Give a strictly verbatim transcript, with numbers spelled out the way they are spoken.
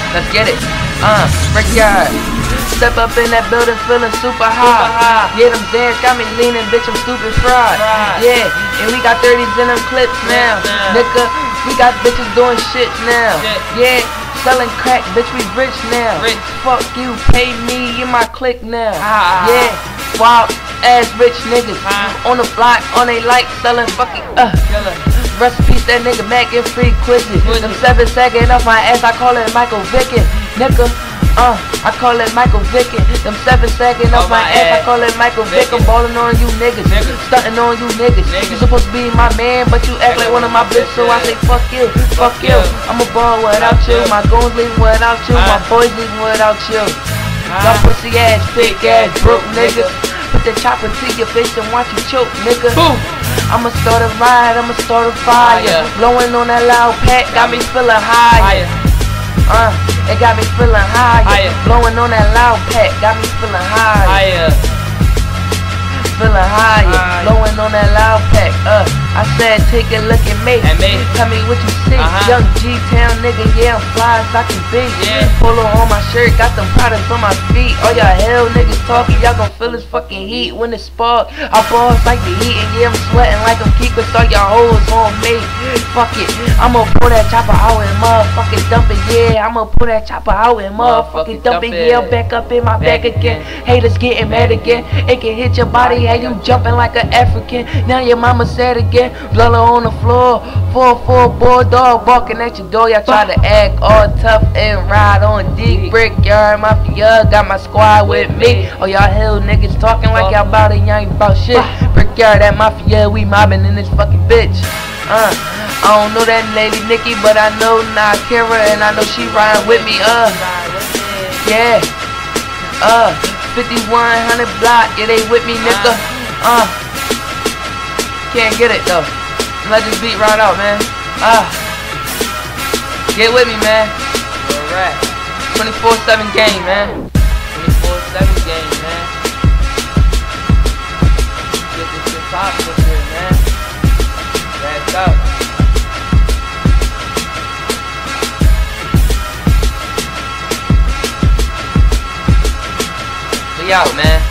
Let's get it. Uh, Brickyard. Step up in that building feeling super high. Yeah, them Zans got me leaning, bitch, I'm stupid fried. Yeah, and we got thirties in them clips now. Nigga, we got bitches doing shit now. Yeah, selling crack, bitch, we rich now. Fuck you, pay me in my clique now. Yeah, wild ass rich niggas on the block, on they like selling fucking uh recipes. That nigga Mac and free quizzes. Them seven sagging off my ass, I call it Michael Vick. Nigga, uh, I call it Michael Vick. Them seven sagging off my ass, I call it Michael Vick. I'm ballin' on you niggas, stuntin' on you niggas. You supposed to be my man, but you act like one of my bitches, so I say fuck you, fuck you. I'm a ball without you, my goons leaving without you, my boys leaving without you. Y'all pussy ass, fake ass, broke niggas. Put the chopper to your face and watch you choke, nigga. I'ma start a ride, I'ma start a fire. Blowing on that loud pack, got me feeling higher. Uh, it got me feeling higher. Blowing on that loud pack, got me feeling higher. Feeling higher. Blowing on that loud pack. Uh, I said take a look at me. Tell me what you see. Young G-Town nigga, yeah, I'm fly as I can be. Polo on my shirt, got them products on my feet. All y'all hell niggas talking, y'all gon' feel this fucking heat when it spark. I balls like the heat, and yeah, I'm sweating like I'm Kiko. All y'all hoes on me. Fuck it, I'ma pull that chopper out and motherfucking dump it. Yeah, I'ma pull that chopper out and motherfucking dump it. Yeah, back up in my bag again. Haters getting mad again. It can hit your body, hey, you jumping like an African. Now your mama said again. Blood on the floor, four four bulldog barking at your door. Y'all try to act all tough and ride on D. Brickyard Mafia, got my squad with me. Oh, y'all hell niggas talking like y'all bout it, y'all ain't bout shit. Brickyard, that Mafia, we mobbing in this fucking bitch. Uh, I don't know that lady Nikki, but I know Nakira, and I know she riding with me. Uh, yeah. Uh, fifty-one hundred block, yeah, they with me, nigga. Uh. Can't get it though. Let this beat run out, man. Ah, get with me, man. Alright. twenty-four seven game, man. twenty-four seven game, man. Get this shit poppin' up here, man. That's out. We out, man.